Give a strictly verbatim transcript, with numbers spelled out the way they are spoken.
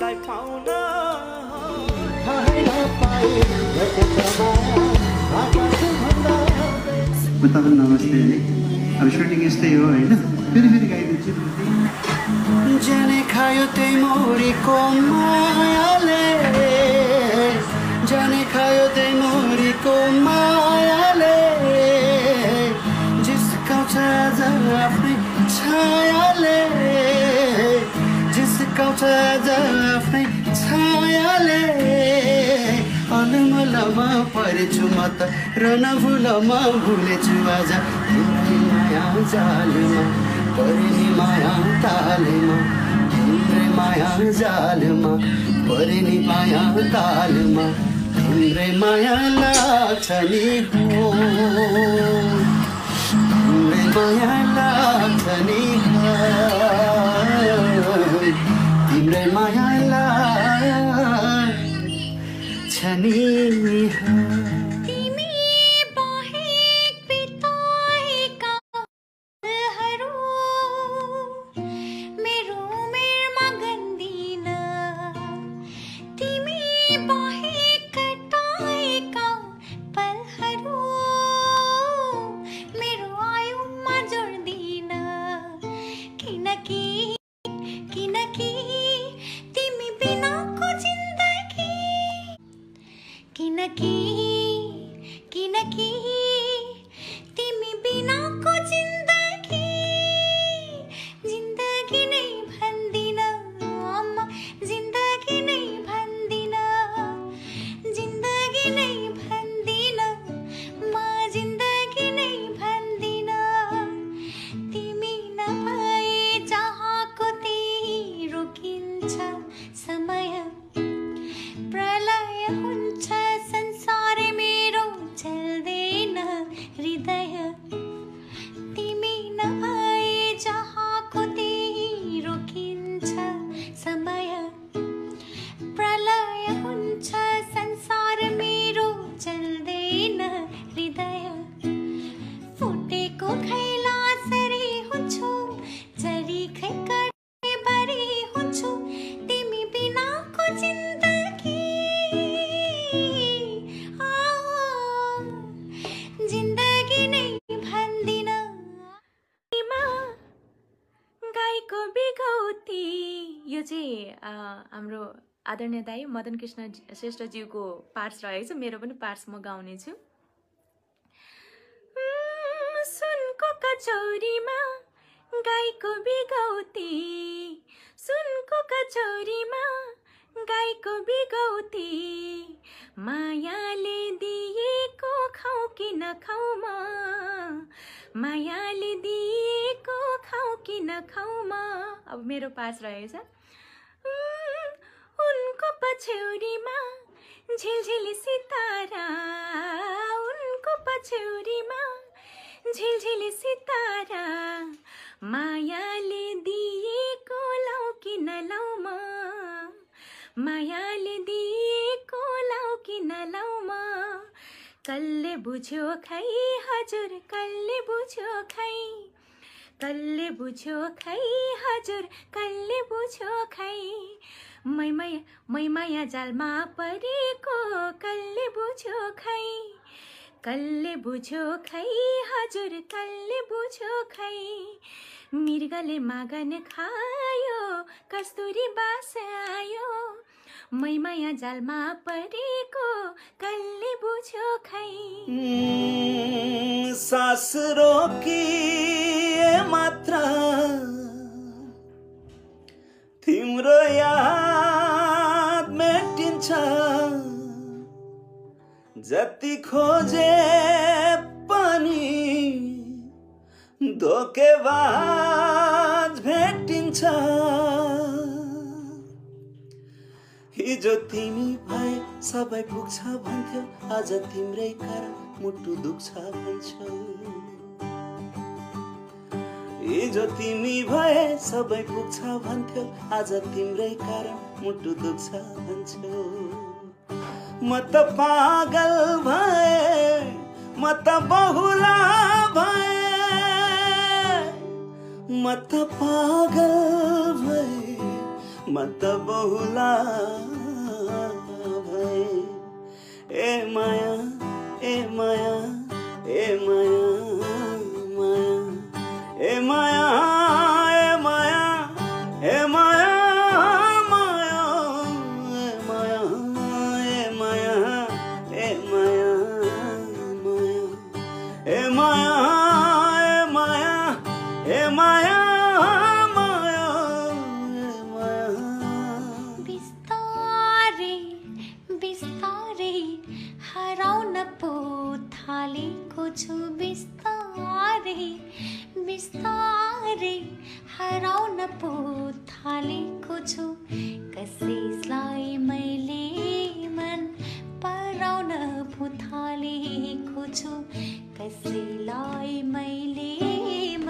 तिमीलाई पाउन तपाईँ नमस्ते है। अब सुटिङ यस्तै हो होइन, फेरि फेरि गाइदिन्छु। जाने खायो त्यही मोरीको मायाले, जाने खायो त्यही मोरीको मायाले, जिस्काउँछ आज आफ्नै छायाले, जिस्काउँछ आज आफ्नै छायाले। अलमलमा परेछु म त रन भुलमा भुलेछु आज तिम्रै माया जालमा परे नि माया तालमा, तिम्रै माया जालमा परे नि माया तालमा, तिम्रै माया लाग्छ नि हो, तिम्रै माया लाग्छ नि हो, तिम्रै माया लाग्छ नि हो। हाम्रो आदरणीय दाई मदन कृष्ण श्रेष्ठज्यूको पार्ट्स रहेको छ, मेरो पनि पार्ट्स म गाउने छु। सुनको कचौरीमा गाईको बिगौती, सुनको कचौरीमा गाईको बिगौती, मायाले दिएको खाऊ कि नखाऊ म, मायाले दिएको खाऊ कि नखाऊ म। अब मेरो पार्ट्स रहेको छ। उनको पछौरीमा झिलझिली सितारा, उनको पछौरीमा झिलझिली सितारा, मायाले दिएको लाऊ कि नलाऊ म, मायाले दिएको लाऊ कि नलाऊ म। कसले बुझ्यो खै हजुर, कसले बुझ्यो खै, कसले बुझ्यो खै हजुर, कसले बुझ्यो खै, मैमाया मैमाया जालमा परेको कसले बुझ्यो खै, कसले बुझ्यो खै हजुर, कसले बुझ्यो खै। मृगले मागन खायो कस्तुरी बास आयो, मैमाया जालमा परेको कसले बुझ्यो खै। सास रोकी मात्र तिम्रो याद मेटिन्छ, जति खोजे पनि धोकेबाज भेटिन्छ। हिजो तिमी भए सबै पुग्छ भन्थ्यौ, आज तिम्रै कारण मुटु दुख्छ भन्छौ। हिजो तिमी भए सबै पुग्छ भन्थ्यौ, आज तिम्रै कारण मुटु दुख्छ भन्छौ। म त पागल भए, म त बहुला भए, म त पागल भए, म त बहुला भए ए माया ए माया ए माया माया ए माया ए माया ए माया माया ए माया ए माया ए माया माया ए माया ए माया ए माया माया ए माया बिस्तारै बिस्तारै हराउन पो थालेको छु बिस्तारै बिस्तारै हराउन पो थालेको छु कसैलाई मैले मन पराउन पो थालेको छु कसैलाई मैले